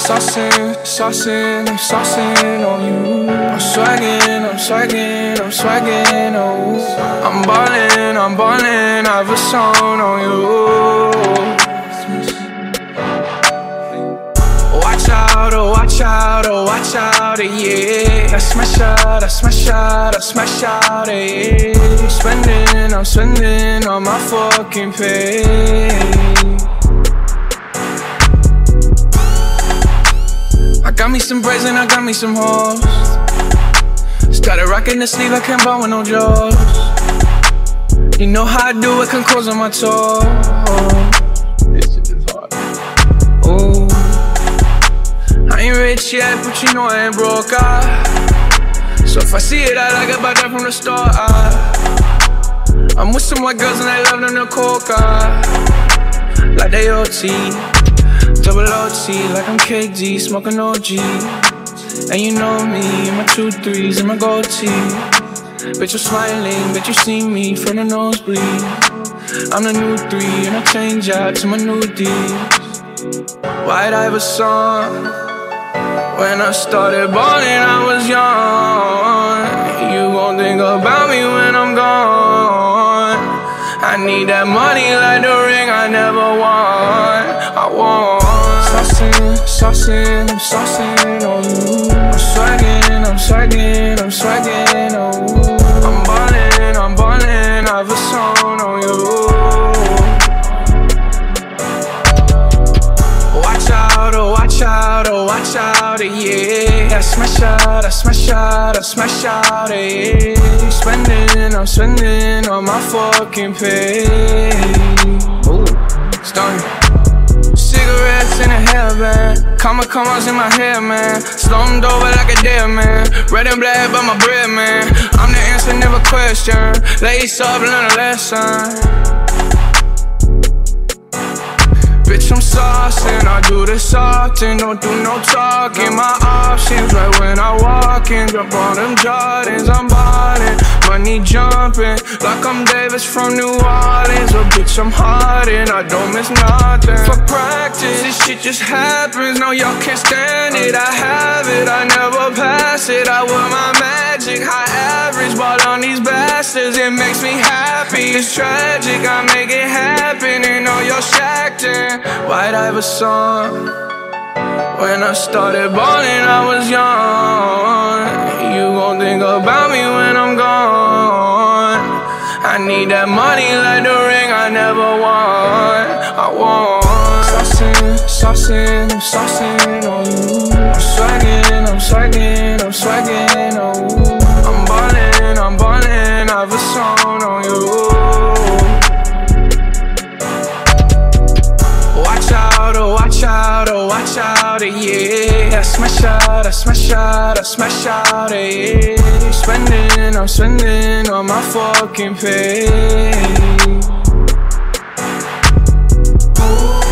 saucing on you. I'm swagging, oh. I'm ballin', I've a song on you. Watch out, yeah. I smash out, yeah. I'm spending on my fucking pay. I got me some braids and I got me some hoes. Started rocking the sleeve, I can't buy with no jaws. You know how I do it, can close on my toes. This shit is hard. Ooh, I ain't rich yet, but you know I ain't broke, so if I see it, I like it, buy that from the store, I'm with some white girls and they love them to coca, like they OT, double OT, like I'm KG, smoking OG. And you know me, in my 2 3s and my gold tee. Bet you're smiling, bet you see me from the nosebleed. I'm the new 3 and I change out to my new D's. White Iverson. When I started balling, I was young. You gon' think about me when I'm gone. I need that money like the ring I never won. I want saucing on you. I'm swagging, oh. I'm ballin', I've a song on you. Watch out, yeah. I smash out, yeah. I'm spending on my fucking pay. Ooh, stunning. Cigarettes in a hairband, commas in my hair, man. Slumped over like a dead man. Red and black by my bread, man. I'm the answer, never question. Lace up, learn a lesson. Bitch, I'm saucing, I do this often. Don't do no talking, my options right when I walk in. Drop on them Jordans, I'm ballin'. Money jumping, like I'm Davis from New Orleans. But bitch, I'm hardin', I don't miss nothing. For practice, this shit just happens. No, y'all can't stand it, I have it, I never pass it. I wear my magic, high average. Ball on these bastards, it makes me happy. It's tragic, I make it happen. And all y'all shacked in. White Iverson. When I started ballin', I was young. You gon' think about me when I'm gone. I need that money like the ring I never won. I want saucing on you. I'm swagging, oh. I'm ballin', I've a song on you. Watch out, yeah. I smash out, yeah. I'm spending on my fucking pay. Ooh.